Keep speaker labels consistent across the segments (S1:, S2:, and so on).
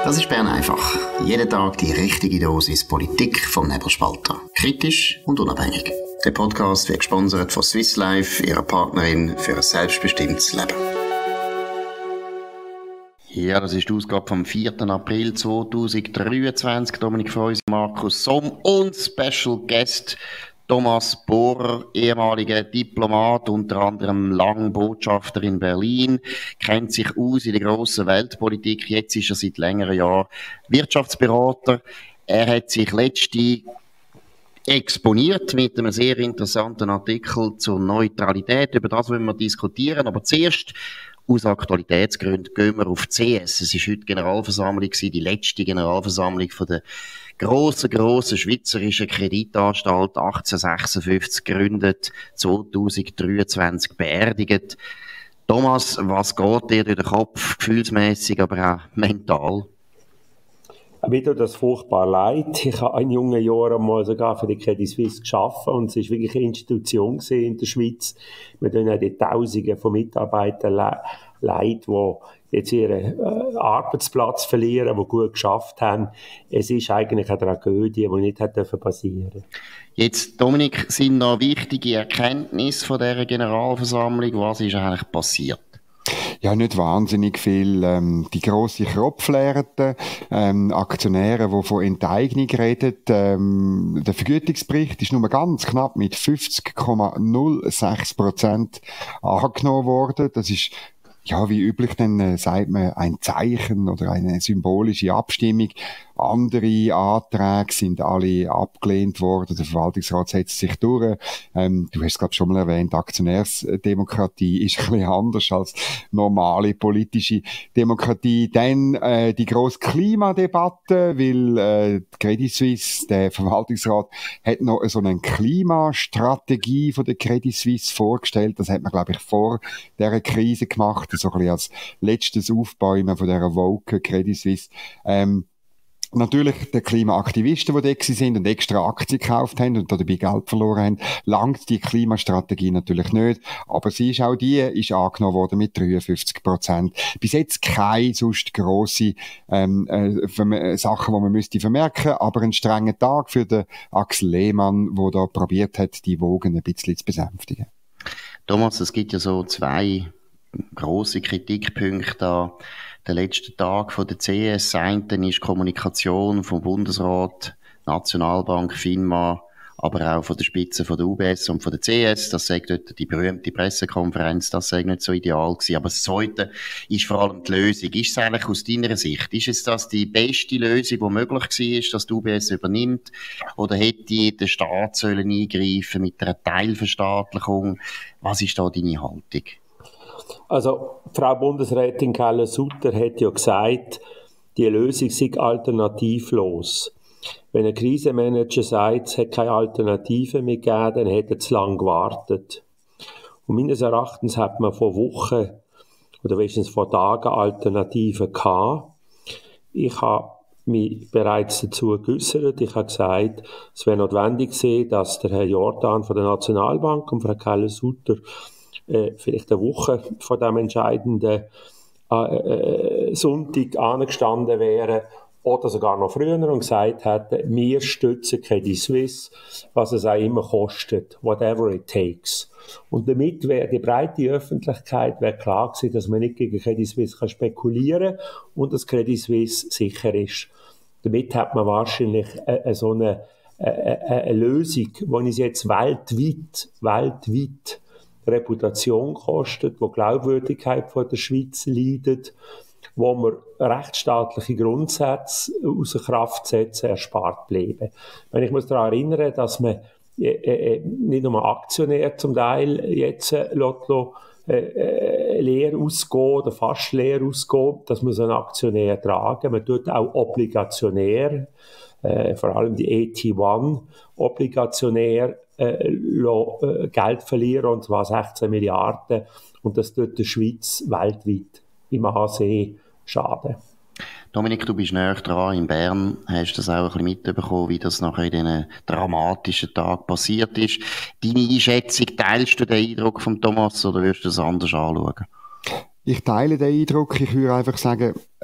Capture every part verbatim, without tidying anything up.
S1: Das ist Bern einfach. Jeden Tag die richtige Dosis Politik vom Nebelspalter. Kritisch und unabhängig. Der Podcast wird gesponsert von Swiss Life, ihrer Partnerin für ein selbstbestimmtes Leben. Ja, das ist die Ausgabe vom vierten April zweitausenddreiundzwanzig. Dominik Feusi, Markus Somm und Special Guest Thomas Bohrer, ehemaliger Diplomat, unter anderem lang Botschafter in Berlin, kennt sich aus in der grossen Weltpolitik. Jetzt ist er seit längeren Jahren Wirtschaftsberater. Er hat sich letzte exponiert mit einem sehr interessanten Artikel zur Neutralität. Über das wollen wir diskutieren. Aber zuerst, aus Aktualitätsgründen, gehen wir auf C S. Es war heute Generalversammlung, die letzte Generalversammlung von der grossen, grossen schweizerischen Kreditanstalt, achtzehnhundertsechsundfünfzig gegründet, zweitausenddreiundzwanzig beerdigt. Thomas, was geht dir durch den Kopf, gefühlsmässig, aber auch mental?
S2: Mir tut das furchtbar leid. Ich habe in jungen Jahren mal sogar für die Credit Suisse gearbeitet und es war wirklich eine Institution in der Schweiz. Wir tun auch die Tausende von Mitarbeitern le- leid, die jetzt ihren äh, Arbeitsplatz verlieren, die gut geschafft haben. Es ist eigentlich eine Tragödie, die nicht hätte passieren dürfen.
S1: Jetzt, Dominik, sind noch wichtige Erkenntnisse von dieser Generalversammlung. Was ist eigentlich passiert?
S3: Ja, nicht wahnsinnig viel. Ähm, die grosse Kropflehrte, ähm, Aktionäre, die von Enteignung reden. Ähm, der Vergütungsbericht ist nur ganz knapp mit fünfzig Komma null sechs Prozent angenommen worden. Das ist, ja, wie üblich, dann äh, sagt man ein Zeichen oder eine symbolische Abstimmung. Andere Anträge sind alle abgelehnt worden. Der Verwaltungsrat setzt sich durch. Ähm, du hast es gerade schon mal erwähnt, Aktionärsdemokratie ist ein bisschen anders als normale politische Demokratie. Dann äh, die grosse Klimadebatte, weil äh, Credit Suisse, der Verwaltungsrat, hat noch so eine Klimastrategie von der Credit Suisse vorgestellt. Das hat man, glaube ich, vor dieser Krise gemacht, so ein bisschen als letztes Aufbäumen von dieser woke Credit Suisse. Ähm, Natürlich, die Klimaaktivisten, die da sind und extra Aktien gekauft haben und dabei Geld verloren haben, langt die Klimastrategie natürlich nicht. Aber sie ist auch die, ist angenommen worden mit dreiundfünfzig Prozent. Bis jetzt keine sonst grosse ähm, äh, Sachen, die man müsste vermerken, aber ein strenger Tag für den Axel Lehmann, der da probiert hat, die Wogen ein bisschen zu besänftigen.
S1: Thomas, es gibt ja so zwei grosse Kritikpunkte an der letzte Tag von der C S. Das eine ist Kommunikation vom Bundesrat, Nationalbank, FINMA, aber auch von der Spitze von der U B S und von der C S. Das sagt dort die berühmte Pressekonferenz, das sei nicht so ideal gewesen. Aber das zweite ist vor allem die Lösung. Ist es eigentlich aus deiner Sicht, ist es das die beste Lösung, die möglich war, dass die U B S übernimmt? Oder hätte der Staat sollen eingreifen mit einer Teilverstaatlichung? Was ist da deine Haltung?
S2: Also, Frau Bundesrätin Keller-Sutter hat ja gesagt, die Lösung sei alternativlos. Wenn ein Krisenmanager sagt, es hat keine Alternative mehr gegeben, dann hat er zu lange gewartet. Und meines Erachtens hat man vor Wochen oder wenigstens vor Tagen Alternativen gehabt. Ich habe mich bereits dazu geäussert. Ich habe gesagt, es wäre notwendig gewesen, dass der Herr Jordan von der Nationalbank und Frau Keller-Sutter Äh, vielleicht eine Woche vor dem entscheidenden äh, äh, Sonntag angestanden wären oder sogar noch früher und gesagt hätten, wir stützen Credit Suisse, was es auch immer kostet, whatever it takes. Und damit wäre die breite Öffentlichkeit wäre klar gewesen, dass man nicht gegen Credit Suisse kann spekulieren und dass Credit Suisse sicher ist. Damit hat man wahrscheinlich äh, so eine, äh, eine Lösung, die uns jetzt weltweit, weltweit Reputation kostet, wo Glaubwürdigkeit von der Schweiz leidet, wo wir rechtsstaatliche Grundsätze außer Kraft setzen, erspart bleiben. Ich muss daran erinnern, dass man äh, äh, nicht nur Aktionär zum Teil jetzt äh, Lotto äh, äh, leer ausgehen oder fast leer ausgehen, dass man so einen Aktionär tragen. Man tut auch Obligationär, äh, vor allem die A T eins Obligationär Äh, äh, Geld verlieren, und zwar sechzehn Milliarden. Und das tut der Schweiz weltweit im Ansehen schaden.
S1: Dominik, du bist näher dran in Bern, hast das auch ein bisschen mitbekommen, wie das nachher in diesen dramatischen Tagen passiert ist. Deine Einschätzung, teilst du den Eindruck von Thomas oder wirst du das anders anschauen?
S3: Ich teile den Eindruck. Ich würde einfach sagen,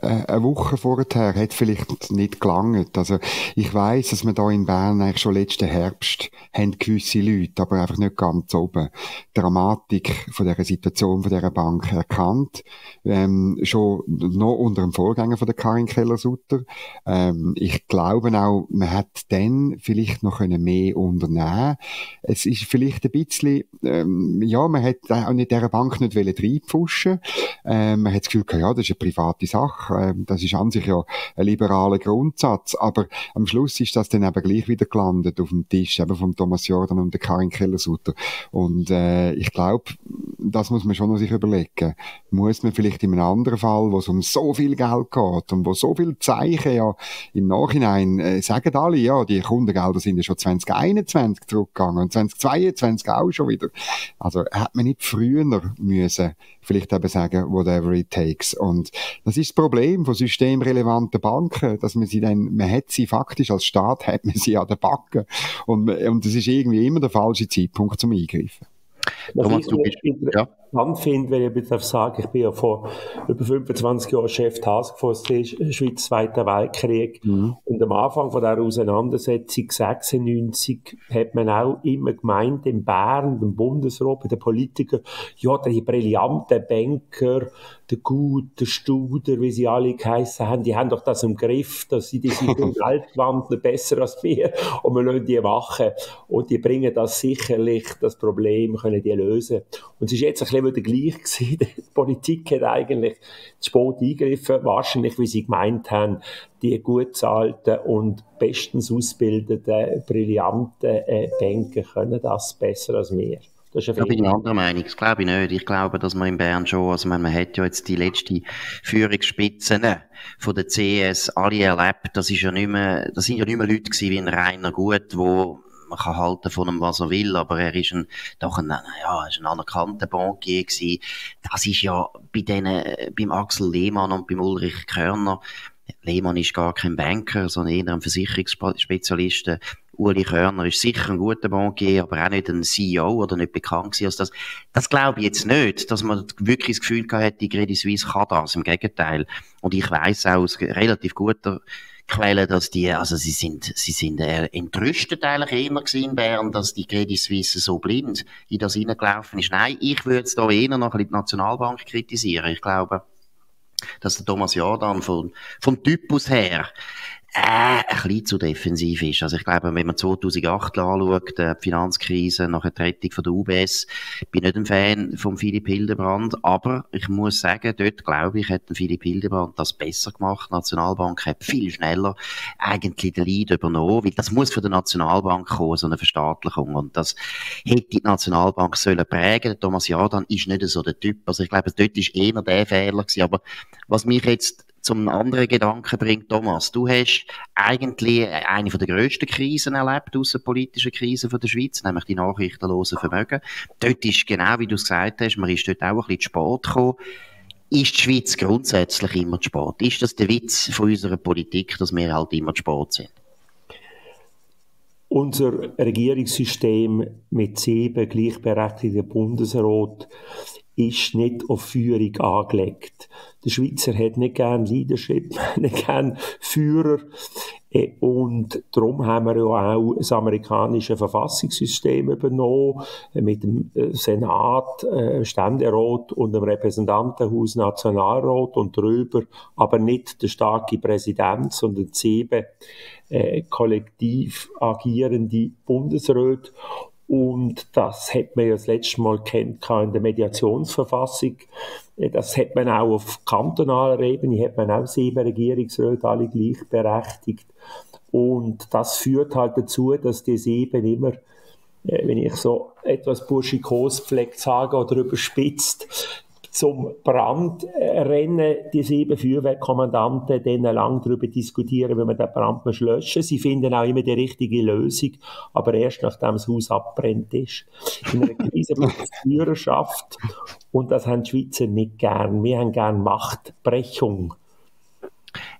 S3: äh, eine Woche vorher hat vielleicht nicht gelangt. Also ich weiss, dass wir da in Bern eigentlich schon letzten Herbst haben gewisse Leute, aber einfach nicht ganz oben, die Dramatik von dieser Situation, von dieser Bank erkannt. Ähm, schon noch unter dem Vorgänger von der Karin Keller-Sutter. Ähm, ich glaube auch, man hat dann vielleicht noch mehr unternehmen. Es ist vielleicht ein bisschen, ähm, ja, man hat auch nicht dieser Bank nicht reinpfuschen. Ähm, man hat das Gefühl, ja, das ist eine private Sache. Ähm, das ist an sich ja ein liberaler Grundsatz. Aber am Schluss ist das dann eben gleich wieder gelandet auf dem Tisch, eben von Thomas Jordan und der Karin Keller-Sutter. Und äh, ich glaube, das muss man schon noch sich überlegen. Muss man vielleicht in einem anderen Fall, wo es um so viel Geld geht und wo so viele Zeichen ja im Nachhinein äh, sagen alle, ja, die Kundengelder sind ja schon zwanzig einundzwanzig zurückgegangen und zwanzig zweiundzwanzig auch schon wieder. Also hat man nicht früher müssen vielleicht eben sagen, whatever it takes. Und das ist das Problem von systemrelevanten Banken, dass man sie dann, man hat sie faktisch als Staat, hat man sie an der Backe. Und, und das ist irgendwie immer der falsche Zeitpunkt zum Eingreifen.
S2: Was
S1: Thomas,
S2: ich
S1: du bist,
S2: interessant
S1: ja.
S2: finde, wenn ich jetzt darf sagen, ich bin ja vor über fünfundzwanzig Jahren Chef Taskforce Schweiz Zweiter Weltkrieg. Mhm. Und am Anfang von dieser Auseinandersetzung sechsundneunzig hat man auch immer gemeint, in Bern, im Bundesrat, bei den Politikern, ja, die brillanten Banker, der Gut, der Studer, wie sie alle geheissen haben, die haben doch das im Griff, dass sie die sind im Weltwandel besser als wir und wir lassen die machen. Und die bringen das sicherlich, das Problem können die lösen. Und es ist jetzt ein bisschen wieder gleich gewesen. Die Politik hat eigentlich zu spät eingegriffen, wahrscheinlich, wie sie gemeint haben, die gut zahlten und bestens ausgebildeten, brillanten äh, Banker können das besser als wir. Das ist
S1: da bin ich anderer Meinung. Das glaube ich nicht. Ich glaube, dass man in Bern schon, also man, man hat ja jetzt die letzten Führungsspitzen von der C S alle erlebt. Das ist ja nicht mehr, das sind ja nicht mehr Leute gewesen wie ein Rainer Gut, wo man kann halten von ihm, was er will, aber er ist ein, doch ein, ja, ist ein anerkannter Bankier gewesen. Das ist ja bei denen, beim Axel Lehmann und beim Ulrich Körner, Lehmann ist gar kein Banker, sondern eher ein Versicherungsspezialist. Uli Körner ist sicher ein guter Bankier, aber auch nicht ein C E O oder nicht bekannt gewesen. Also das, das glaube ich jetzt nicht, dass man wirklich das Gefühl gehabt hat, die Credit Suisse kann das. Im Gegenteil. Und ich weiss auch aus relativ guter Quelle, dass die, also sie sind, sie sind äh, entrüstet eigentlich immer gewesen in Bern, dass die Credit Suisse so blind in das hineingelaufen ist. Nein, ich würde jetzt da eher noch ein bisschen die Nationalbank kritisieren. Ich glaube, dass der Thomas Jordan von, vom Typus her äh, ein bisschen zu defensiv ist. Also ich glaube, wenn man zweitausendacht anschaut, die Finanzkrise nach der Rettung von der U B S, bin nicht ein Fan von Philipp Hildebrand, aber ich muss sagen, dort glaube ich, hat Philipp Hildebrand das besser gemacht. Die Nationalbank hat viel schneller eigentlich den Lead übernommen, weil das muss von der Nationalbank kommen, so eine Verstaatlichung, und das hätte die Nationalbank sollen prägen. Thomas Jordan ist nicht so der Typ, also ich glaube, dort ist eher der Fehler gewesen, aber was mich jetzt zum anderen Gedanken bringt, Thomas, du hast eigentlich eine der grössten Krisen erlebt, aussenpolitische Krisen von der Schweiz, nämlich die nachrichtenlosen Vermögen. Dort ist genau, wie du es gesagt hast, man ist dort auch ein bisschen zu spät gekommen. Ist die Schweiz grundsätzlich immer zu spät? Ist das der Witz von unserer Politik, dass wir halt immer zu spät sind?
S2: Unser Regierungssystem mit sieben gleichberechtigten Bundesrat ist nicht auf Führung angelegt. Der Schweizer hat nicht gern Leadership, nicht gern Führer. Und darum haben wir ja auch das amerikanische Verfassungssystem übernommen, mit dem Senat, Ständerat und dem Repräsentantenhaus Nationalrat und darüber aber nicht der starke Präsident, sondern sieben äh, kollektiv agierende Bundesräte. Und das hat man ja das letzte Mal kennt in der Mediationsverfassung. Das hat man auch auf kantonaler Ebene, hat man auch sieben Regierungsräte, alle gleichberechtigt. Und das führt halt dazu, dass die sieben immer, wenn ich so etwas burschikos pflegt sage oder überspitzt, zum Brand rennen, die sieben Feuerwehrkommandanten, denen lang darüber diskutieren, wie man den Brand löschen muss. Sie finden auch immer die richtige Lösung, aber erst nachdem das Haus abbrennt ist. In einer Krise braucht es Führerschaft und das haben die Schweizer nicht gern. Wir haben gern Machtbrechung.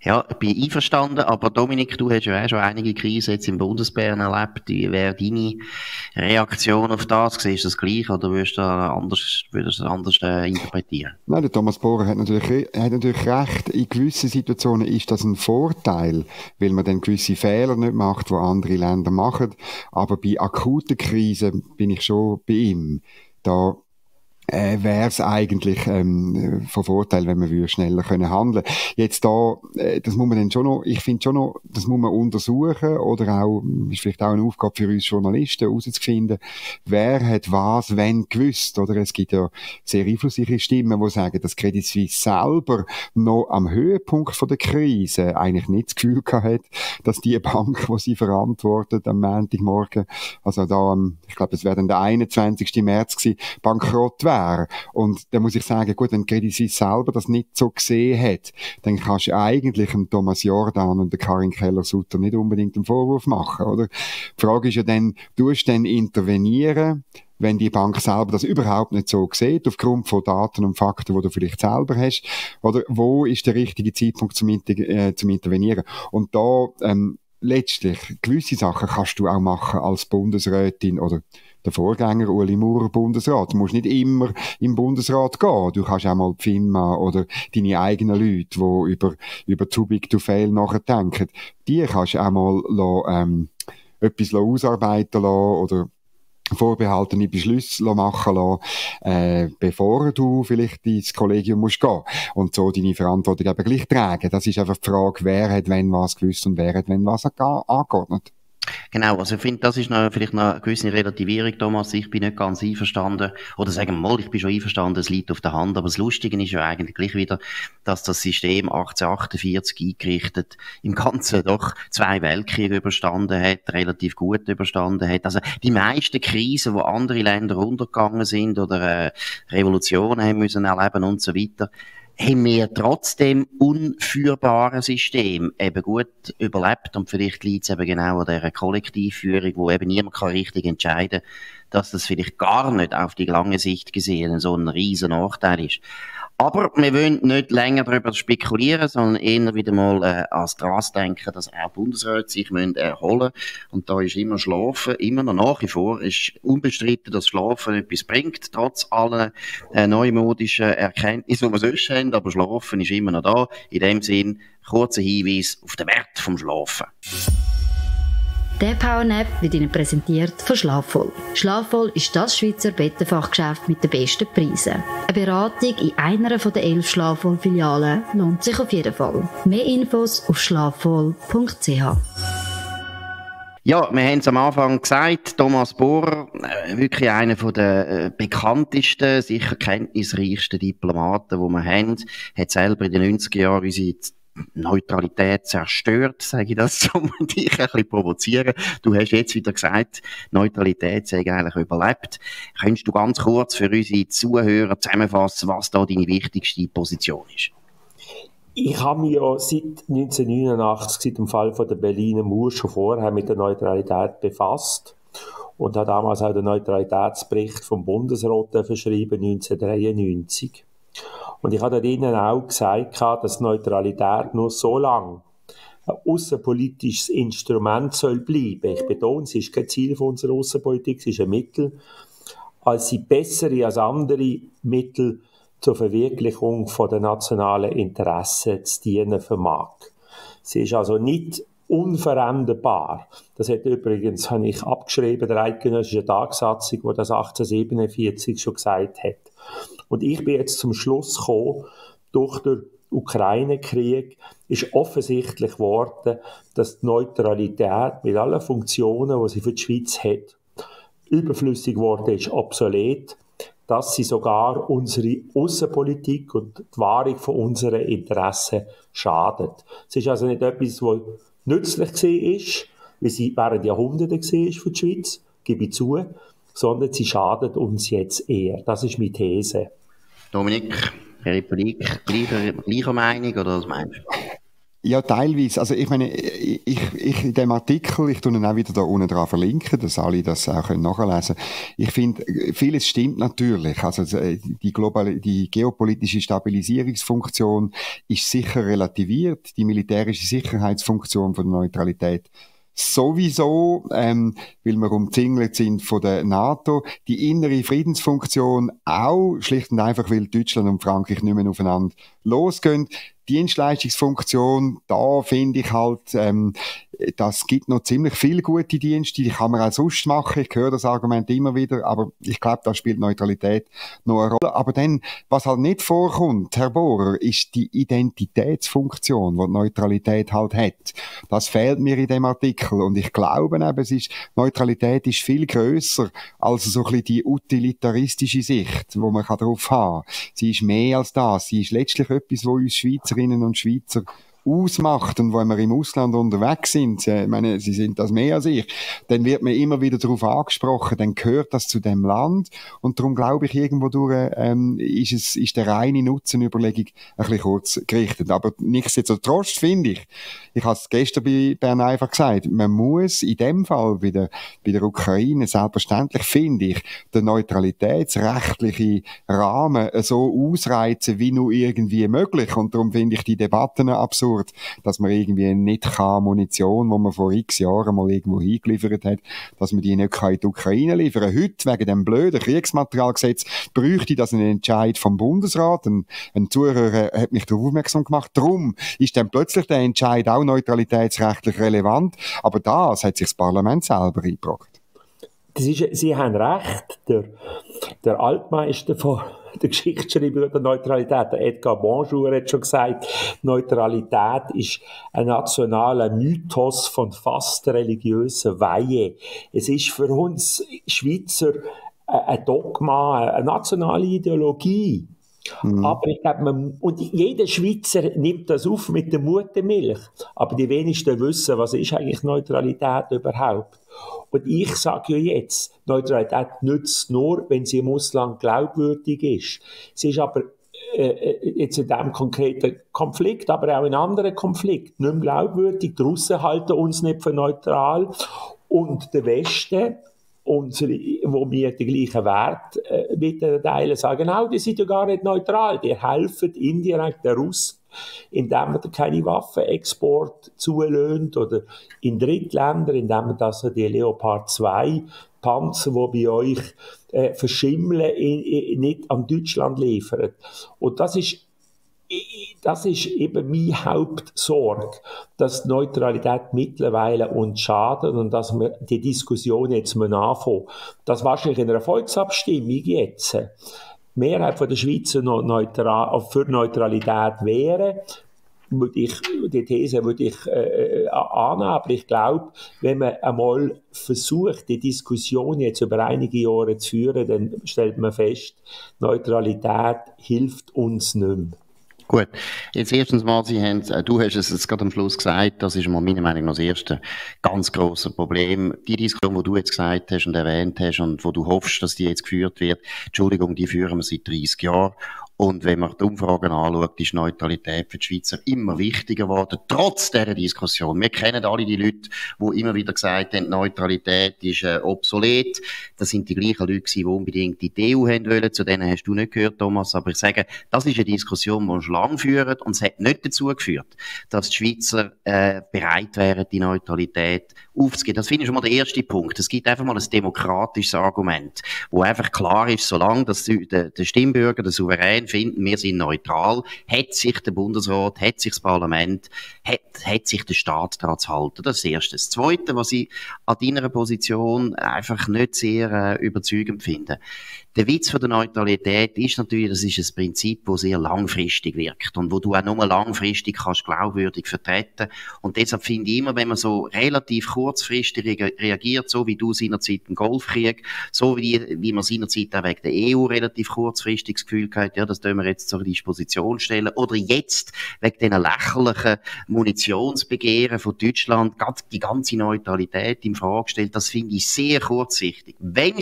S1: Ja, ich bin einverstanden, aber Dominik, du hast ja auch schon einige Krisen jetzt im Bundesbären erlebt. Wie wäre deine Reaktion auf das? Siehst du das gleich oder würdest du das anders, würdest du das anders äh, interpretieren?
S3: Nein, der Thomas Bohrer hat natürlich, hat natürlich recht. In gewissen Situationen ist das ein Vorteil, weil man dann gewisse Fehler nicht macht, die andere Länder machen. Aber bei akuten Krisen bin ich schon bei ihm. Da äh, wäre es eigentlich ähm, von Vorteil, wenn man würde schneller können handeln. Jetzt da, äh, das muss man dann schon noch, ich finde schon noch, das muss man untersuchen oder auch, ist vielleicht auch eine Aufgabe für uns Journalisten, herauszufinden, wer hat was, wenn gewusst, oder? Es gibt ja sehr einflussreiche Stimmen, die sagen, dass Credit Suisse selber noch am Höhepunkt von der Krise eigentlich nicht das Gefühl gehabt hat, dass die Bank, die sie verantwortet, am Montagmorgen, also da, ich glaube, es wäre dann der einundzwanzigsten März gewesen, bankrott wäre. Und da muss ich sagen, gut, wenn Credit Suisse selber das nicht so gesehen hat, dann kannst du eigentlich dem Thomas Jordan und der Karin Keller-Sutter nicht unbedingt einen Vorwurf machen, oder? Die Frage ist ja dann, tust du dann intervenieren, wenn die Bank selber das überhaupt nicht so sieht, aufgrund von Daten und Fakten, die du vielleicht selber hast, oder wo ist der richtige Zeitpunkt zum, Inter äh, zum Intervenieren? Und da, ähm, letztlich, gewisse Sachen kannst du auch machen als Bundesrätin oder der Vorgänger Ueli Maurer Bundesrat. Du musst nicht immer im Bundesrat gehen. Du kannst auch mal die FINMA oder deine eigenen Leute, die über, über too big to fail nachdenken, die kannst du auch mal lassen, ähm, etwas ausarbeiten lassen oder vorbehaltene Beschlüsse machen lassen, äh, bevor du vielleicht ins Kollegium musst gehen und so deine Verantwortung eben gleich tragen. Das ist einfach die Frage, wer hat wenn was gewusst und wer hat wenn was angeordnet.
S1: Genau, also ich finde, das ist noch, vielleicht noch eine gewisse Relativierung, Thomas. Ich bin nicht ganz einverstanden, oder sagen wir mal, ich bin schon einverstanden, es liegt auf der Hand, aber das Lustige ist ja eigentlich gleich wieder, dass das System achtzehnhundertachtundvierzig eingerichtet im Ganzen doch zwei Weltkriege überstanden hat, relativ gut überstanden hat. Also die meisten Krisen, wo andere Länder untergegangen sind oder äh, Revolutionen haben müssen erleben und so weiter, haben wir trotzdem unführbare System eben gut überlebt und vielleicht liegt es eben genau an dieser Kollektivführung, wo eben niemand kann richtig entscheiden, dass das vielleicht gar nicht auf die lange Sicht gesehen so ein riesen Nachteil ist. Aber wir wollen nicht länger darüber spekulieren, sondern eher wieder mal äh, ans Dras denken, dass auch Bundesräte sich müssen erholen. Und da ist immer Schlafen, immer noch nach wie vor, ist unbestritten, dass Schlafen etwas bringt, trotz aller äh, neumodischen Erkenntnisse, die wir sonst haben. Aber Schlafen ist immer noch da. In dem Sinn, kurzer Hinweis auf den Wert vom Schlafen.
S4: Der Powernap wird Ihnen präsentiert von Schlafvoll. Schlafvoll ist das Schweizer Bettenfachgeschäft mit den besten Preisen. Eine Beratung in einer der elf Schlafvoll-Filialen lohnt sich auf jeden Fall. Mehr Infos auf schlafvoll punkt c h.
S1: Ja, wir haben es am Anfang gesagt, Thomas Bohrer, äh, wirklich einer der äh, bekanntesten, sicher kenntnisreichsten Diplomaten, die wir haben, hat selber in den neunziger Jahren unsere Neutralität zerstört, sage ich das, um dich ein bisschen provozieren. Du hast jetzt wieder gesagt, Neutralität sei eigentlich überlebt. Könntest du ganz kurz für unsere Zuhörer zusammenfassen, was da deine wichtigste Position ist?
S2: Ich habe mich ja seit neunzehnhundertneunundachtzig, seit dem Fall von der Berliner Mauer, schon vorher mit der Neutralität befasst und habe damals auch den Neutralitätsbericht vom Bundesrat verschrieben, neunzehnhundertdreiundneunzig. Und ich habe Ihnen auch gesagt, dass Neutralität nur so lange ein aussenpolitisches Instrument soll bleiben. Ich betone, es ist kein Ziel von unserer Aussenpolitik, es ist ein Mittel, als sie bessere als andere Mittel zur Verwirklichung von der nationalen Interessen zu dienen vermag. Sie ist also nicht unveränderbar. Das hat übrigens, habe ich abgeschrieben, der Eidgenössische Tagsatzung, die das achtzehnhundertsiebenundvierzig schon gesagt hat. Und ich bin jetzt zum Schluss gekommen, durch den Ukraine-Krieg ist offensichtlich geworden, dass die Neutralität mit allen Funktionen, die sie für die Schweiz hat, überflüssig geworden ist, obsolet, dass sie sogar unsere Aussenpolitik und die Wahrung von unseren Interessen schadet. Es ist also nicht etwas, was nützlich war, wie sie während Jahrhunderten war für die Schweiz, gebe ich zu, sondern sie schadet uns jetzt eher. Das ist meine These.
S1: Dominik, Republik, gleicher, gleicher Meinung oder was meinst du?
S3: Ja, teilweise. Also ich meine, ich, ich in dem Artikel, ich tue ihn auch wieder da unten dran verlinken, dass alle das auch nachlesen können. Ich finde, vieles stimmt natürlich. Also die globale, die geopolitische Stabilisierungsfunktion ist sicher relativiert. Die militärische Sicherheitsfunktion von der Neutralität sowieso, ähm, weil wir umzingelt sind von der NATO. Die innere Friedensfunktion auch, schlicht und einfach, weil Deutschland und Frankreich nicht mehr aufeinander losgehen. Dienstleistungsfunktion, da finde ich halt, ähm, das gibt noch ziemlich viele gute Dienste, die kann man auch sonst machen, ich höre das Argument immer wieder, aber ich glaube, da spielt Neutralität noch eine Rolle. Aber dann, was halt nicht vorkommt, Herr Bohrer, ist die Identitätsfunktion, die die Neutralität halt hat. Das fehlt mir in dem Artikel und ich glaube eben, es ist, Neutralität ist viel grösser als so ein bisschen die utilitaristische Sicht, wo man darauf haben kann. Sie ist mehr als das, sie ist letztlich etwas, wo uns Schweizerinnen und Schweizer ausmacht und wenn wir im Ausland unterwegs sind, ich meine, sie sind das mehr als ich, dann wird man immer wieder darauf angesprochen, dann gehört das zu dem Land und darum glaube ich, irgendwo durch ähm, ist, es, ist der reine Nutzenüberlegung ein bisschen kurz gerichtet. Aber nichtsdestotrotz finde ich, ich habe es gestern bei Bern einfach gesagt, man muss in dem Fall bei der, bei der Ukraine selbstverständlich, finde ich, den neutralitätsrechtlichen Rahmen so ausreizen, wie nur irgendwie möglich und darum finde ich die Debatten absurd, dass man irgendwie nicht kann Munition, die man vor x Jahren mal irgendwo hingeliefert hat, dass man die nicht kann in die Ukraine liefern kann. Heute, wegen dem blöden Kriegsmaterialgesetz, bräuchte das einen Entscheid vom Bundesrat. Ein, ein Zuhörer hat mich darauf aufmerksam gemacht. Darum ist dann plötzlich der Entscheid auch neutralitätsrechtlich relevant. Aber das hat sich das Parlament selber eingebracht.
S2: Das ist, Sie haben recht. Der, der Altmeister von der Geschichtsschreiber der Neutralität, der Edgar Bonjour, hat schon gesagt, Neutralität ist ein nationaler Mythos von fast religiöser Weihe. Es ist für uns Schweizer ein Dogma, eine nationale Ideologie. Mhm. Aber ich glaube, man, und jeder Schweizer nimmt das auf mit der Muttermilch. Aber die wenigsten wissen, was ist eigentlich Neutralität überhaupt. Und ich sage ja jetzt, Neutralität nützt nur, wenn sie im Ausland glaubwürdig ist. Sie ist aber äh, jetzt in diesem konkreten Konflikt, aber auch in anderen Konflikten nicht mehr glaubwürdig. Die Russen halten uns nicht für neutral und der Westen, unsere, wo wir den gleichen Wert äh, mitteilen, sagen auch, die sind ja gar nicht neutral, die helfen indirekt den Russen, indem man keine Waffenexport zulöhnt oder in Drittländer, indem man also die Leopard zwei Panzer, die bei euch äh, verschimmeln, in, in, nicht an Deutschland liefert. Und das ist Das ist eben meine Hauptsorge, dass die Neutralität mittlerweile uns schadet und dass wir die Diskussion jetzt mal anfangen. Dass wahrscheinlich in einer Volksabstimmung jetzt die Mehrheit der Schweizer noch neutral, für Neutralität wäre, würde ich, die These würde ich äh, annehmen, aber ich glaube, wenn man einmal versucht, die Diskussion jetzt über einige Jahre zu führen, dann stellt man fest, Neutralität hilft uns nicht mehr.
S1: Gut, jetzt erstens mal, Sie haben, du hast es jetzt gerade am Schluss gesagt, das ist mal meiner Meinung nach das erste ganz grosse Problem. Die Diskussion, die du jetzt gesagt hast und erwähnt hast und wo du hoffst, dass die jetzt geführt wird, Entschuldigung, die führen wir seit dreißig Jahren. Und wenn man die Umfragen anschaut, ist Neutralität für die Schweizer immer wichtiger geworden, trotz dieser Diskussion. Wir kennen alle die Leute, die immer wieder gesagt haben, Neutralität ist äh, obsolet. Das sind die gleichen Leute, die unbedingt die E U haben wollen. Zu denen hast du nicht gehört, Thomas. Aber ich sage, das ist eine Diskussion, die wir schon lange führen. Und es hat nicht dazu geführt, dass die Schweizer äh, bereit wären, die Neutralität aufzugeben. Das finde ich schon mal der erste Punkt. Es gibt einfach mal ein demokratisches Argument, wo einfach klar ist, solange das der, der Stimmbürger, der Souverän finden, wir sind neutral, hat sich der Bundesrat, hat sich das Parlament, hat, hat sich der Staat daran zu halten. Das ist das Erste. Das Zweite, was ich an deiner Position einfach nicht sehr äh, überzeugend finde. Der Witz von der Neutralität ist natürlich, das ist ein Prinzip, das sehr langfristig wirkt und wo du auch nur langfristig kannst glaubwürdig vertreten. Und deshalb finde ich immer, wenn man so relativ kurzfristig re- reagiert, so wie du seinerzeit im Golfkrieg, so wie, wie man seinerzeit auch wegen der E U relativ kurzfristig das Gefühl hat, ja, das tun wir jetzt zur Disposition stellen, oder jetzt wegen diesen lächerlichen Munitionsbegehren von Deutschland die ganze Neutralität in Frage stellt, das finde ich sehr kurzsichtig. Wenn schon,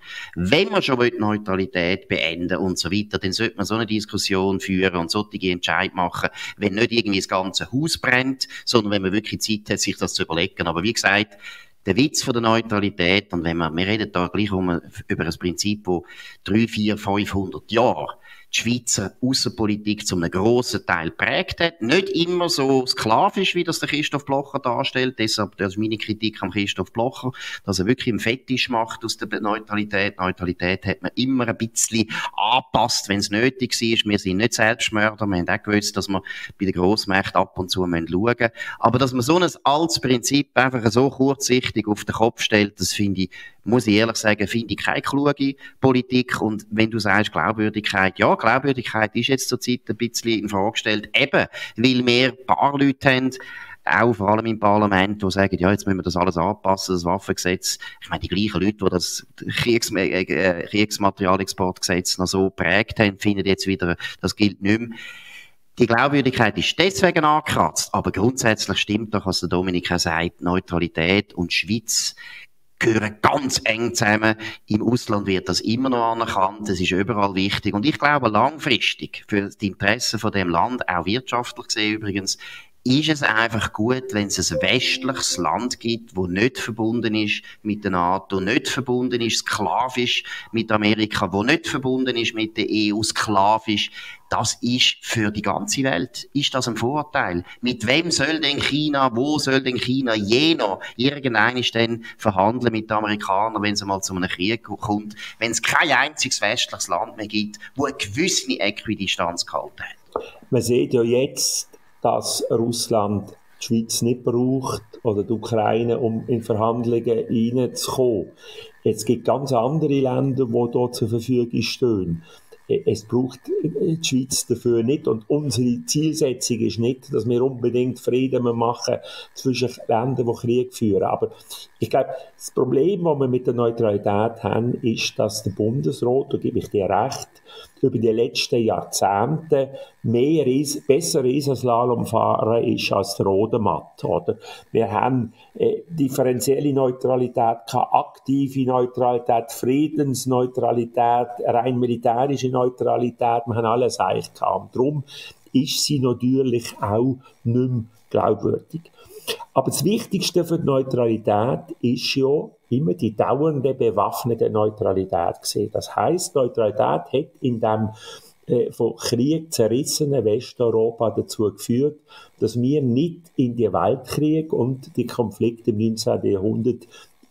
S1: Wenn man schon die Neutralität beenden und so weiter, dann sollte man so eine Diskussion führen und solche Entscheid machen, wenn nicht irgendwie das ganze Haus brennt, sondern wenn man wirklich Zeit hat, sich das zu überlegen. Aber wie gesagt, der Witz von der Neutralität, und wenn man, wir reden da gleich um, über ein Prinzip, das drei, vier, fünfhundert Jahre die Schweizer Aussenpolitik zu einem grossen Teil geprägt hat. Nicht immer so sklavisch, wie das der Christoph Blocher darstellt. Deshalb, das ist meine Kritik am Christoph Blocher, dass er wirklich einen Fetisch macht aus der Neutralität. Neutralität hat man immer ein bisschen angepasst, wenn es nötig ist. Wir sind nicht Selbstmörder. Wir haben auch gewusst, dass wir bei den Grossmächten ab und zu schauen müssen. Aber dass man so ein altes Prinzip einfach so kurzsichtig auf den Kopf stellt, das finde ich, muss ich ehrlich sagen, finde ich keine kluge Politik. Und wenn du sagst Glaubwürdigkeit, ja, Glaubwürdigkeit ist jetzt zurzeit ein bisschen in Frage gestellt, eben, weil wir ein paar Leute haben, auch vor allem im Parlament, die sagen, ja, jetzt müssen wir das alles anpassen, das Waffengesetz. Ich meine, die gleichen Leute, die das Kriegs äh, Kriegsmaterialexportgesetz noch so geprägt haben, finden jetzt wieder, das gilt nicht mehr. Die Glaubwürdigkeit ist deswegen angekratzt, aber grundsätzlich stimmt doch, was der Dominik sagt, Neutralität und Schweiz gehören ganz eng zusammen. Im Ausland wird das immer noch anerkannt. Das ist überall wichtig. Und ich glaube, langfristig, für die Interessen von dem Land, auch wirtschaftlich gesehen übrigens, ist es einfach gut, wenn es ein westliches Land gibt, das nicht verbunden ist mit der NATO, nicht verbunden ist sklavisch mit Amerika, das nicht verbunden ist mit der E U, sklavisch. Das ist für die ganze Welt, ist das ein Vorteil. Mit wem soll denn China, wo soll denn China je noch irgendeiner denn verhandeln mit den Amerikanern, wenn es mal zu einem Krieg kommt, wenn es kein einziges westliches Land mehr gibt, wo eine gewisse Äquidistanz gehalten hat?
S2: Man sieht ja jetzt, dass Russland die Schweiz nicht braucht oder die Ukraine, um in Verhandlungen reinzukommen. Es gibt ganz andere Länder, die dort zur Verfügung stehen. Es braucht die Schweiz dafür nicht. Und unsere Zielsetzung ist nicht, dass wir unbedingt Frieden machen zwischen Ländern, die Krieg führen. Aber ich glaube, das Problem, das wir mit der Neutralität haben, ist, dass der Bundesrat, da gebe ich dir recht, über die letzten Jahrzehnte mehr Ries- besser Riesenslalom fahren ist als der Rodematt, oder? Wir haben äh, differenzielle Neutralität, keine aktive Neutralität, Friedensneutralität, rein militärische Neutralität, wir haben alles eigentlich gehabt. Darum ist sie natürlich auch nicht mehr glaubwürdig. Aber das Wichtigste für die Neutralität ist ja immer die dauernde bewaffnete Neutralität gesehen. Das heisst, Neutralität hat in dem äh, von Krieg zerrissenen Westeuropa dazu geführt, dass wir nicht in die Weltkrieg und die Konflikte im neunzehnten Jahrhundert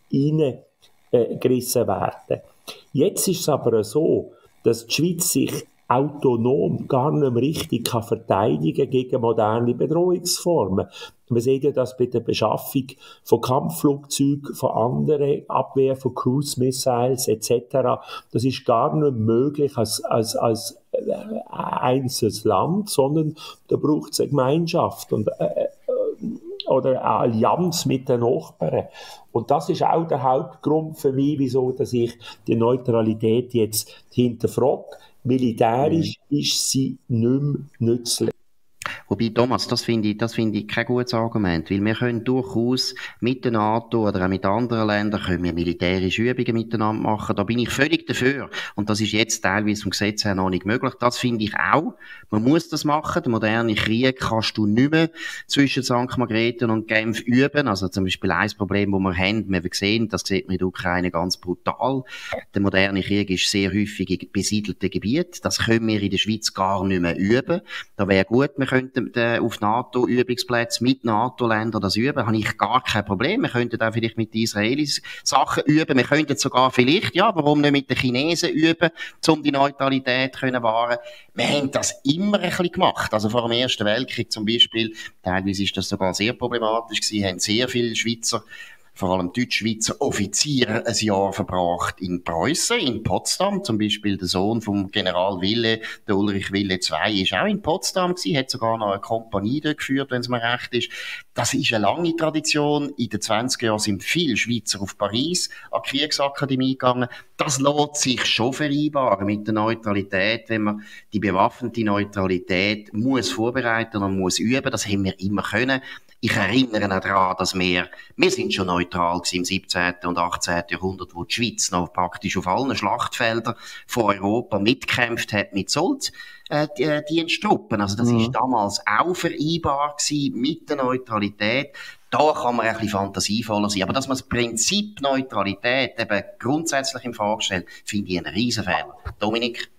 S2: hineingerissen werden. Jetzt ist es aber so, dass die Schweiz sich autonom gar nicht mehr richtig kann verteidigen gegen moderne Bedrohungsformen. Man sieht ja das bei der Beschaffung von Kampfflugzeugen, von anderen Abwehr von Cruise Missiles et cetera. Das ist gar nicht möglich als, als, als einzelnes Land, sondern da braucht es eine Gemeinschaft und, äh, oder eine Allianz mit den Nachbarn. Und das ist auch der Hauptgrund für mich, wieso dass ich die Neutralität jetzt hinterfrage. Militärisch mhm. ist sie nicht mehr nützlich.
S1: Wobei, Thomas, das finde ich, das finde ich kein gutes Argument, weil wir können durchaus mit der NATO oder auch mit anderen Ländern können wir militärische Übungen miteinander machen. Da bin ich völlig dafür. Und das ist jetzt teilweise vom Gesetz her noch nicht möglich. Das finde ich auch. Man muss das machen. Der moderne Krieg kannst du nicht mehr zwischen Sankt Margrethen und Genf üben. Also zum Beispiel ein Problem, das wir haben, wir sehen, das sieht man in der Ukraine ganz brutal. Der moderne Krieg ist sehr häufig in besiedelten Gebieten. Das können wir in der Schweiz gar nicht mehr üben. Da wäre gut, wir könnten auf NATO-Übungsplätze mit NATO-Ländern das üben, habe ich gar kein Problem. Wir könnten auch vielleicht mit den Israelis Sachen üben. Wir könnten sogar vielleicht, ja, warum nicht mit den Chinesen üben, um die Neutralität zu wahren. Wir haben das immer ein bisschen gemacht. Also vor dem Ersten Weltkrieg zum Beispiel, teilweise ist das sogar sehr problematisch gewesen, haben sehr viele Schweizer, vor allem Deutschschweizer Offiziere ein Jahr verbracht in Preußen, in Potsdam. Zum Beispiel der Sohn vom General Wille, der Ulrich Wille der Zweite, ist auch in Potsdam gewesen, hat sogar noch eine Kompanie dort geführt, wenn es mir recht ist. Das ist eine lange Tradition. In den zwanziger Jahren sind viele Schweizer auf Paris an die Kriegsakademie gegangen. Das lässt sich schon vereinbaren mit der Neutralität, wenn man die bewaffnete Neutralität muss vorbereiten und muss üben. Das haben wir immer können. Ich erinnere auch daran, dass wir, wir sind schon neutral gewesen im siebzehnten und achtzehnten Jahrhundert, wo die Schweiz noch praktisch auf allen Schlachtfeldern von Europa mitgekämpft hat mit Sold. Äh, die, die Dienstruppen. Also das mhm. ist damals auch vereinbar gewesen mit der Neutralität. Da kann man ein bisschen fantasievoller sein. Aber dass man das Prinzip Neutralität eben grundsätzlich in Frage stellt, finde ich einen Riesenfehler. Dominik?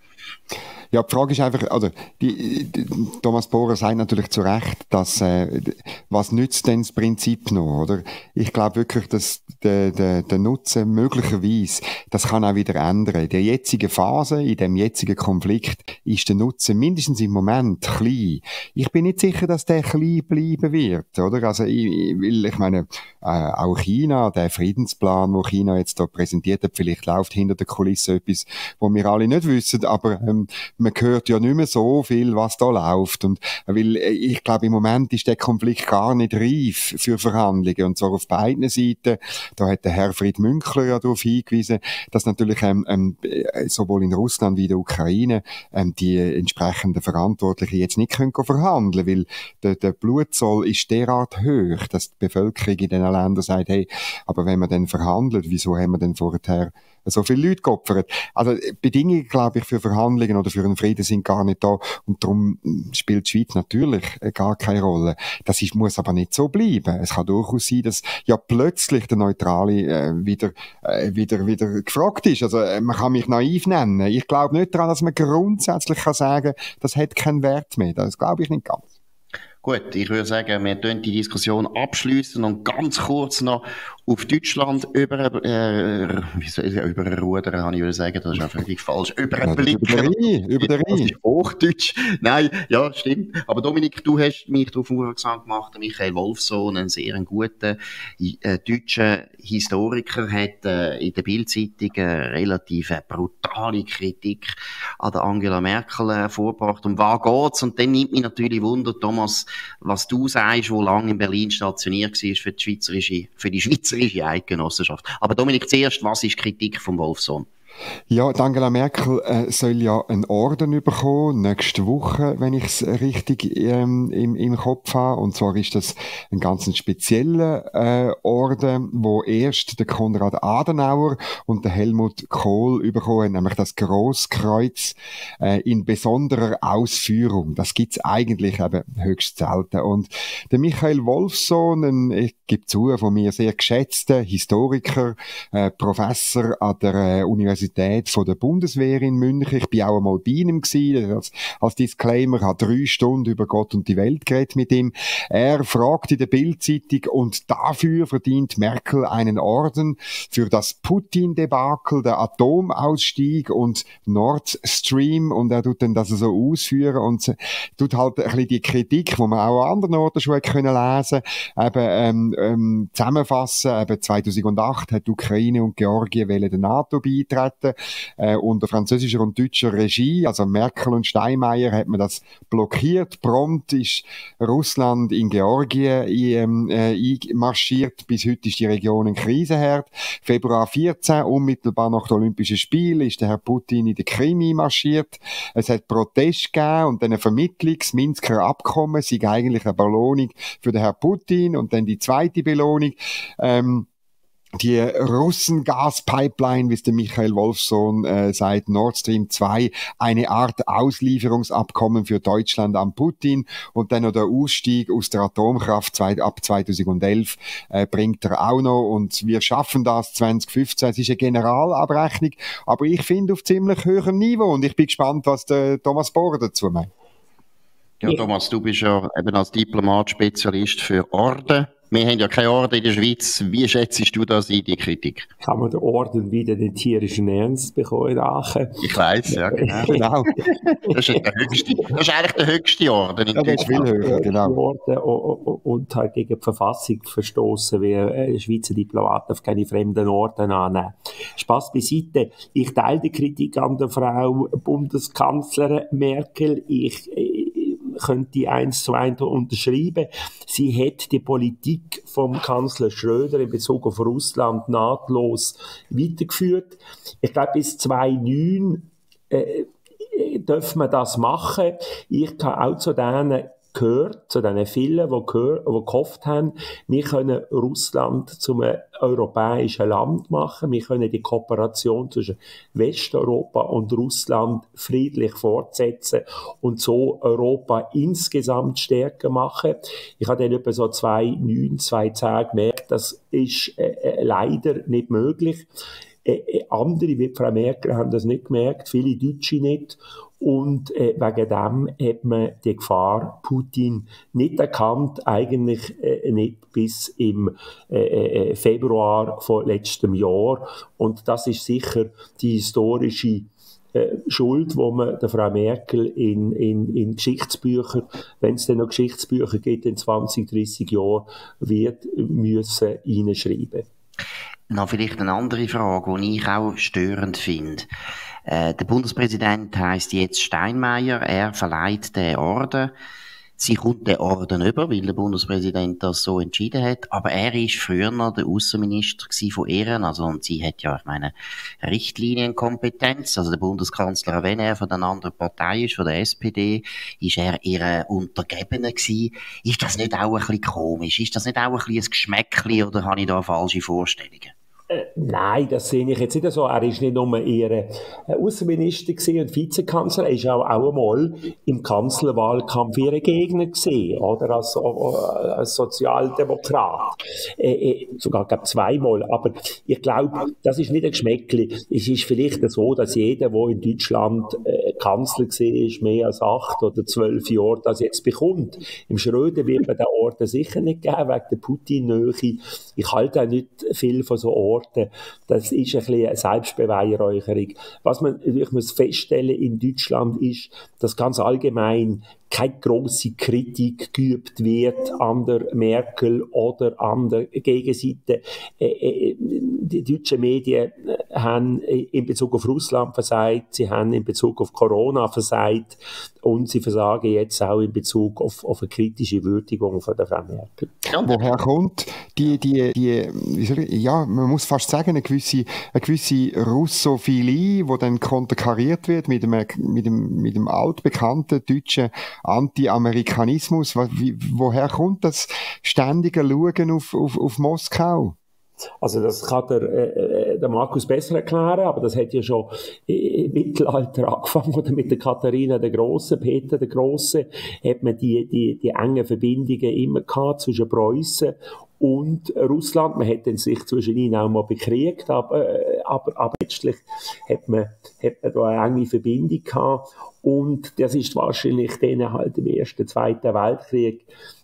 S3: Ja, die Frage ist einfach, also, die, die, Thomas Bohrer sagt natürlich zu Recht, dass, äh, was nützt denn das Prinzip noch, oder? Ich glaube wirklich, dass der, der, der Nutzen möglicherweise, das kann auch wieder ändern. In der jetzigen Phase, in dem jetzigen Konflikt, ist der Nutzen mindestens im Moment klein. Ich bin nicht sicher, dass der klein bleiben wird, oder? Also, ich, ich, ich meine, äh, auch China, der Friedensplan, den China jetzt da präsentiert hat, vielleicht läuft hinter der Kulisse etwas, wo wir alle nicht wissen, aber, ähm, man hört ja nicht mehr so viel, was da läuft. Und, weil, ich glaube, im Moment ist der Konflikt gar nicht reif für Verhandlungen. Und zwar auf beiden Seiten. Da hat der Herr Fried Münkler ja darauf hingewiesen, dass natürlich, ähm, ähm, sowohl in Russland wie in der Ukraine, ähm, die entsprechenden Verantwortlichen jetzt nicht können verhandeln, weil der, der Blutzoll ist derart hoch, dass die Bevölkerung in diesen Ländern sagt, hey, aber wenn man dann verhandelt, wieso haben wir denn vorher so viele Leute geopfert? Also, Bedingungen, glaube ich, für Verhandlungen oder für einen Frieden sind gar nicht da. Und darum spielt die Schweiz natürlich gar keine Rolle. Das ist, muss aber nicht so bleiben. Es kann durchaus sein, dass ja plötzlich der Neutrale äh, wieder, äh, wieder, wieder gefragt ist. Also, äh, man kann mich naiv nennen. Ich glaube nicht daran, dass man grundsätzlich kann sagen, das hat keinen Wert mehr. Das glaube ich nicht ganz.
S1: Gut, ich würde sagen, wir tun die Diskussion abschließen und ganz kurz noch auf Deutschland über, äh, wie soll ich, über ein Ruder, habe ich würde sagen, das ist auch völlig falsch, über einen Blick.
S3: Über den Rhein, über den Rhein.
S1: Das ist Hochdeutsch. Nein, ja, stimmt. Aber Dominik, du hast mich darauf aufmerksam gemacht, Michael Wolfsohn, ein sehr guter äh, deutscher Historiker, hat äh, in der Bild-Zeitung eine relativ brutale Kritik an der Angela Merkel äh, vorgebracht. Um was geht's? Und dann nimmt mich natürlich Wunder, Thomas, was du sagst, wo lange in Berlin stationiert war für die schweizerische, für die schweizerische Eidgenossenschaft. Aber Dominik, zuerst, was ist Kritik vom Wolfsohn?
S3: Ja, die Angela Merkel äh, soll ja einen Orden bekommen, nächste Woche, wenn ich es richtig ähm, im, im Kopf habe. Und zwar ist das ein ganz spezieller äh, Orden, wo erst der Konrad Adenauer und der Helmut Kohl bekommen haben, nämlich das Grosskreuz äh, in besonderer Ausführung. Das gibt's eigentlich eben höchst selten. Und der Michael Wolfsohn, ein, ich gebe zu, von mir sehr geschätzter Historiker, äh, Professor an der äh, Universität von der Bundeswehr in München. Ich bin auch einmal bei ihm gewesen, als, als Disclaimer, habe drei Stunden über Gott und die Welt geredet mit ihm. Er fragt in der Bild-Zeitung, und dafür verdient Merkel einen Orden für das Putin-Debakel, der Atomausstieg und Nord Stream, und er tut dann das so ausführen und tut halt ein bisschen die Kritik, die man auch an anderen Orten schon können lesen, eben ähm, ähm, zusammenfassen. Eben zweitausendacht hat die Ukraine und Georgien wollen der NATO beitreten. Äh, unter französischer und deutscher Regie, also Merkel und Steinmeier, hat man das blockiert. Prompt ist Russland in Georgien ähm, äh, einmarschiert. Bis heute ist die Region ein Krisenherd. Februar vierzehn, unmittelbar nach den Olympischen Spielen, ist der Herr Putin in die Krim einmarschiert. Es hat Protest gegeben und dann eine Vermittlung, das Minsker Abkommen, sei eigentlich eine Belohnung für den Herrn Putin, und dann die zweite Belohnung, ähm, die Russen-Gas-Pipeline, wie es der Michael Wolfsohn äh, sagt, Nord Stream zwei, eine Art Auslieferungsabkommen für Deutschland an Putin, und dann noch der Ausstieg aus der Atomkraft zwei, ab zweitausendelf äh, bringt er auch noch, und wir schaffen das zwanzig fünfzehn. Es ist eine Generalabrechnung, aber ich finde auf ziemlich hohem Niveau, und ich bin gespannt, was der Thomas Bohrer dazu meint.
S1: Ja, Thomas, du bist ja eben als Diplomat Spezialist für Orden. Wir haben ja keine Orden in der Schweiz. Wie schätzt du das ein, die Kritik?
S2: Kann man den Orden wieder den tierischen Ernst bekommen in Aachen?
S1: Ich weiss, ja, genau. genau. Das, ist der höchste, das ist eigentlich der höchste Orden in
S3: ja, das ist viel höher, genau.
S2: Orden und halt gegen die Verfassung verstoßen, wie Schweizer Diplomaten auf keine fremden Orden annehmen. Spass beiseite. Ich teile die Kritik an der Frau Bundeskanzlerin Merkel. Ich könnte eins zu eins unterschreiben. Sie hat die Politik vom Kanzler Schröder in Bezug auf Russland nahtlos weitergeführt. Ich glaube, bis zweitausendneun äh, darf man das machen. Ich kann auch zu denen gehört zu den vielen, die, gehör, die gehofft haben, wir können Russland zum europäischen Land machen, wir können die Kooperation zwischen Westeuropa und Russland friedlich fortsetzen und so Europa insgesamt stärker machen. Ich habe dann etwa so zwei, neun, zwei zehn gemerkt, das ist äh, leider nicht möglich. Äh, andere, wie Frau Merkel, haben das nicht gemerkt, viele Deutsche nicht. Und äh, wegen dem hat man die Gefahr Putin nicht erkannt, eigentlich äh, nicht bis im äh, Februar von letztem Jahr. Und das ist sicher die historische äh, Schuld, wo man der Frau Merkel in, in, in Geschichtsbücher, wenn es denn noch Geschichtsbücher gibt in zwanzig, dreissig Jahren, wird müssen reinschreiben.
S1: Noch vielleicht eine andere Frage, die ich auch störend finde. Äh, der Bundespräsident heisst jetzt Steinmeier, er verleiht den Orden. Sie kommt den Orden über, weil der Bundespräsident das so entschieden hat. Aber er ist früher noch der Außenminister von Ehren. Also, und sie hat ja, ich meine, Richtlinienkompetenz. Also, der Bundeskanzler, wenn er von einer anderen Partei ist, von der S P D, ist er ihr Untergebener gewesen. Ist das nicht auch ein bisschen komisch? Ist das nicht auch ein bisschen ein Geschmäckchen oder habe ich da falsche Vorstellungen?
S2: Äh, nein, das sehe ich jetzt nicht so. Er ist nicht nur ihr äh, Außenminister und Vizekanzler, er ist auch, auch einmal im Kanzlerwahlkampf ihre Gegner gewesen, oder? Als, äh, als Sozialdemokrat. Äh, äh, sogar, glaube zweimal. Aber ich glaube, das ist nicht ein Geschmäckli. Es ist vielleicht so, dass jeder, der in Deutschland äh, Kanzler war, mehr als acht oder zwölf Jahre, das jetzt bekommt. Im Schröder wird man den Orden sicher nicht geben, wegen der Putin-Nähe. Ich halte auch nicht viel von so Orten. Das ist ein bisschen eine Selbstbeweihräucherung. Was man natürlich muss feststellen in Deutschland ist, dass ganz allgemein keine grosse Kritik geübt wird an der Merkel oder an der Gegenseite. Die deutschen Medien haben in Bezug auf Russland versagt, sie haben in Bezug auf Corona versagt und sie versagen jetzt auch in Bezug auf, auf eine kritische Würdigung von der Frau Merkel.
S3: Ja, woher kommt die, die, die wie soll ich, ja, man muss fast sagen, eine gewisse, eine gewisse Russophilie, die dann konterkariert wird mit dem, mit dem, mit dem altbekannten deutschen Anti-Amerikanismus. Wie, woher kommt das ständige Schauen auf, auf, auf Moskau?
S2: Also das kann der, äh, der Markus besser erklären, aber das hat ja schon im Mittelalter angefangen, oder mit der Katharina der Grossen, Peter der Grosse, hat man die, die, die engen Verbindungen immer gehabt zwischen Preußen und Russland. Man hat sich zwischen ihnen auch mal bekriegt, aber, aber, aber letztlich hat man, hat man da eine enge Verbindung gehabt. Und das ist wahrscheinlich dann halt im Ersten, Zweiten Weltkrieg,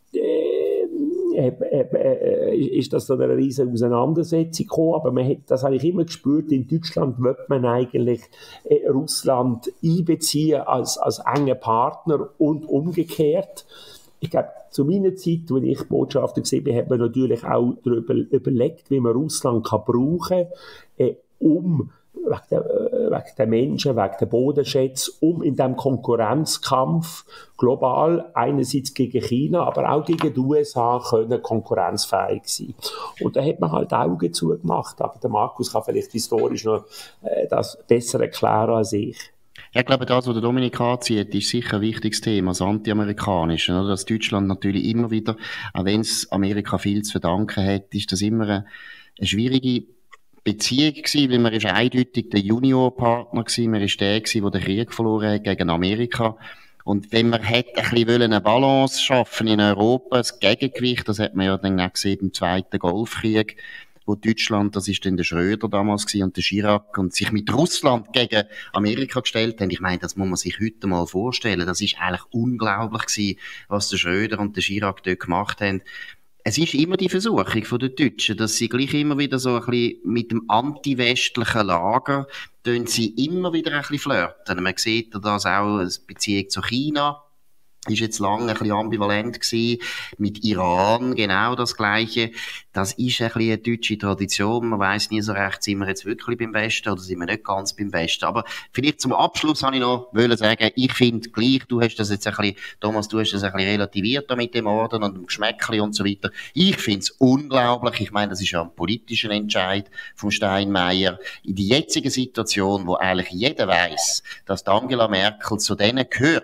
S2: äh, äh, äh, ist das so eine riesige Auseinandersetzung gekommen, aber man hat das eigentlich immer gespürt, in Deutschland wird man eigentlich äh, Russland einbeziehen als, als engen Partner und umgekehrt. Ich glaube, zu meiner Zeit, als ich Botschafter war, hat man natürlich auch darüber überlegt, wie man Russland kann brauchen kann, äh, um wegen der, wegen der Menschen, wegen der Bodenschätze, um in diesem Konkurrenzkampf global einerseits gegen China, aber auch gegen die U S A können konkurrenzfähig sein. Und da hat man halt Augen zugemacht, aber der Markus kann vielleicht historisch noch äh, das besser erklären als ich.
S1: Ja, ich glaube, das, was der Dominik anzieht, ist sicher ein wichtiges Thema, das Anti-Amerikanische, oder? Dass Deutschland natürlich immer wieder, auch wenn es Amerika viel zu verdanken hat, ist das immer eine, eine schwierige Beziehung gewesen, weil man ist eindeutig der Juniorpartner gewesen, man ist der gewesen, der den Krieg verloren hat gegen Amerika. Und wenn man hätte ein bisschen eine Balance schaffen in Europa, das Gegengewicht, das hat man ja dann auch gesehen im Zweiten Golfkrieg, wo Deutschland, das ist dann der Schröder damals gewesen, und der Chirac, und sich mit Russland gegen Amerika gestellt haben. Ich meine, das muss man sich heute mal vorstellen. Das ist eigentlich unglaublich gewesen, was der Schröder und der Chirac dort gemacht haben. Es ist immer die Versuchung von den Deutschen, dass sie gleich immer wieder so ein bisschen mit dem anti-westlichen Lager, tun sie immer wieder ein bisschen flirten. Man sieht das auch, eine Beziehung zu China ist jetzt lange ein bisschen ambivalent gewesen. Mit Iran genau das Gleiche. Das ist ein bisschen eine deutsche Tradition. Man weiss nie so recht, sind wir jetzt wirklich beim Westen oder sind wir nicht ganz beim Westen. Aber vielleicht zum Abschluss wollte ich noch sagen, ich finde gleich, du hast das jetzt ein bisschen, Thomas, du hast das ein bisschen relativiert mit dem Orden und dem Geschmäckli und so weiter. Ich finde es unglaublich. Ich meine, das ist ja ein politischer Entscheid von Steinmeier. In die jetzige Situation, wo eigentlich jeder weiss, dass Angela Merkel zu denen gehört,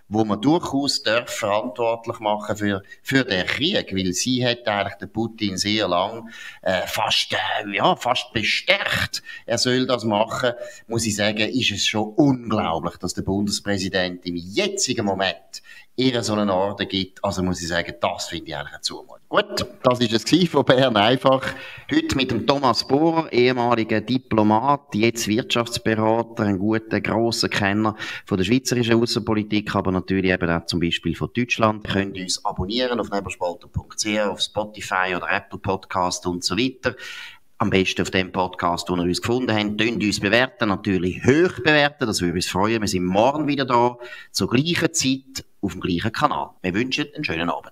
S1: wo man durchaus darf verantwortlich machen für, für den Krieg, weil sie hat eigentlich den Putin sehr lang äh, fast, äh, ja, fast bestärkt, er soll das machen, muss ich sagen, ist es schon unglaublich, dass der Bundespräsident im jetzigen Moment ihr so einen Orden gibt. Also muss ich sagen, das finde ich eigentlich eine Zumutung. Gut, das war es von Bern einfach. Heute mit dem Thomas Bohrer, ehemaliger Diplomat, jetzt Wirtschaftsberater, ein guter, grosser Kenner von der schweizerischen Außenpolitik, aber natürlich eben auch zum Beispiel von Deutschland. Ihr könnt uns abonnieren auf nebelspalter punkt c h, auf Spotify oder Apple Podcast und so weiter. Am besten auf dem Podcast, den ihr uns gefunden habt. Tönt uns bewerten, natürlich hoch bewerten, das würde uns freuen. Wir sind morgen wieder da, zur gleichen Zeit, auf dem gleichen Kanal. Wir wünschen einen schönen Abend.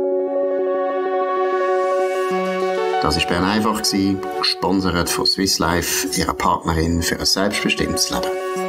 S1: Das war Bern einfach, gesponsert von Swiss Life, ihrer Partnerin für ein selbstbestimmtes Leben.